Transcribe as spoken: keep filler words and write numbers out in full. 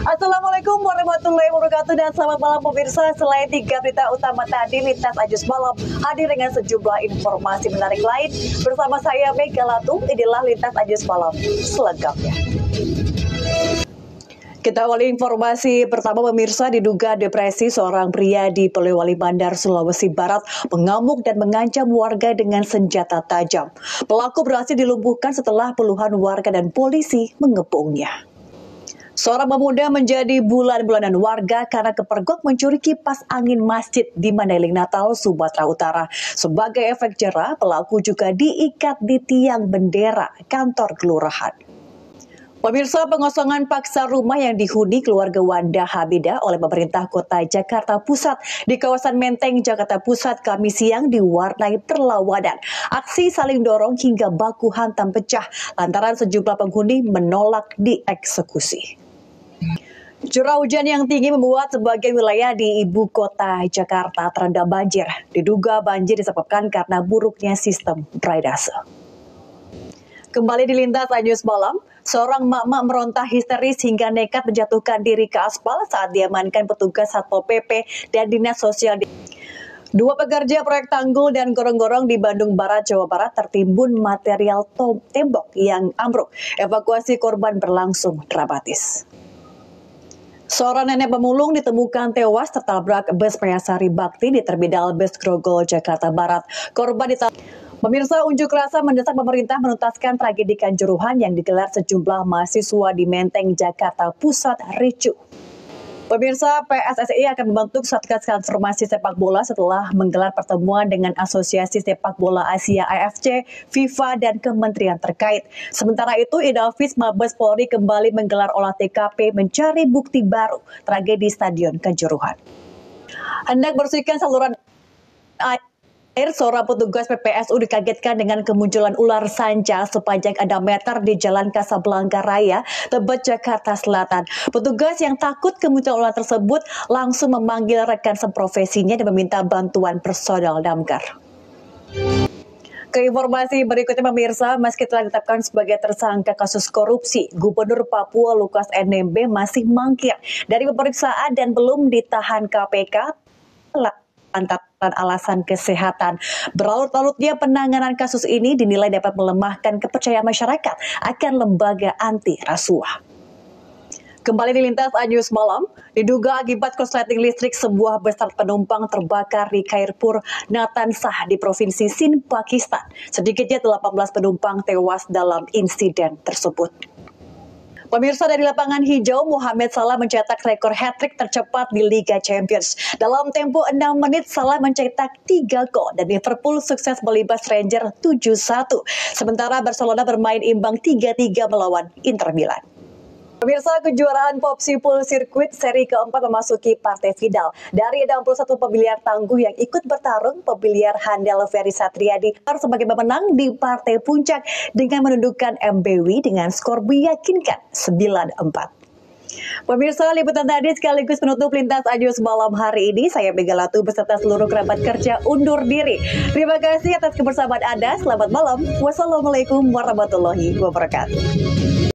Assalamualaikum warahmatullahi wabarakatuh dan selamat malam pemirsa. Selain tiga berita utama tadi, Lintas Ajus Malam hadir dengan sejumlah informasi menarik lain. Bersama saya Mega Latu, inilah Lintas Ajus Malam selengkapnya. Kita awali informasi pertama pemirsa. Diduga depresi, seorang pria di Polewali Mandar, Sulawesi Barat mengamuk dan mengancam warga dengan senjata tajam. Pelaku berhasil dilumpuhkan setelah puluhan warga dan polisi mengepungnya. Seorang pemuda menjadi bulan-bulanan warga karena kepergok mencuri kipas angin masjid di Mandailing Natal, Sumatera Utara. Sebagai efek jera, pelaku juga diikat di tiang bendera kantor kelurahan. Pemirsa, pengosongan paksa rumah yang dihuni keluarga Wanda Hamidah oleh pemerintah kota Jakarta Pusat di kawasan Menteng, Jakarta Pusat Kamis siang diwarnai perlawanan. Aksi saling dorong hingga baku hantam pecah lantaran sejumlah penghuni menolak dieksekusi. Curah hujan yang tinggi membuat sebagian wilayah di ibu kota Jakarta terendam banjir. Diduga banjir disebabkan karena buruknya sistem drainase. Kembali di Lintas Ajus Malam, seorang mak-mak meronta histeris hingga nekat menjatuhkan diri ke aspal saat diamankan petugas Satpol P P dan Dinas Sosial. Dua pekerja proyek tanggul dan gorong-gorong di Bandung Barat, Jawa Barat tertimbun material tembok yang ambruk. Evakuasi korban berlangsung dramatis. Seorang nenek pemulung ditemukan tewas tertabrak bus Prayasari Bakti di Terminal Bus Grogol, Jakarta Barat. Korban ditabrak. Pemirsa, unjuk rasa mendesak pemerintah menuntaskan tragedi Kanjuruhan yang digelar sejumlah mahasiswa di Menteng, Jakarta Pusat ricuh. Pemirsa, P S S I akan membentuk Satgas Transformasi Sepak Bola setelah menggelar pertemuan dengan Asosiasi Sepak Bola Asia A F C, FIFA, dan kementerian terkait. Sementara itu, Inafis Mabes Polri kembali menggelar olah T K P mencari bukti baru tragedi Stadion Kanjuruhan. Hendak bersihkan saluran air. Seorang petugas P P S U dikagetkan dengan kemunculan ular sanca sepanjang enam meter di Jalan Kasablangka Raya, Tebet, Jakarta Selatan. Petugas yang takut kemunculan ular tersebut langsung memanggil rekan seprofesinya dan meminta bantuan personel damkar. Ke informasi berikutnya pemirsa, meski telah ditetapkan sebagai tersangka kasus korupsi, Gubernur Papua Lukas N M B masih mangkir dari pemeriksaan dan belum ditahan K P K. Lantaran alasan kesehatan. Berlarut-larutnya penanganan kasus ini dinilai dapat melemahkan kepercayaan masyarakat akan lembaga anti rasuah. Kembali di Lintas Ajus Malam, diduga akibat korsleting listrik sebuah bus penumpang terbakar di Khairpur, Natansah di Provinsi Sindh, Pakistan. Sedikitnya delapan belas penumpang tewas dalam insiden tersebut. Pemirsa, dari lapangan hijau, Mohamed Salah mencetak rekor hat-trick tercepat di Liga Champions. Dalam tempo enam menit, Salah mencetak tiga gol dan Liverpool sukses melibas Rangers tujuh satu. Sementara Barcelona bermain imbang tiga tiga melawan Inter Milan. Pemirsa, kejuaraan Popsiple Circuit seri keempat memasuki partai final. Dari enam puluh satu pemiliar tangguh yang ikut bertarung, pemiliar handal Ferry Satriadi sebagai pemenang di partai puncak dengan menundukkan M B W dengan skor meyakinkan sembilan empat. Pemirsa, liputan tadi sekaligus penutup Lintas Ajus Malam hari ini. Saya Mega Latu beserta seluruh kerabat kerja undur diri. Terima kasih atas kebersamaan Anda. Selamat malam. Wassalamualaikum warahmatullahi wabarakatuh.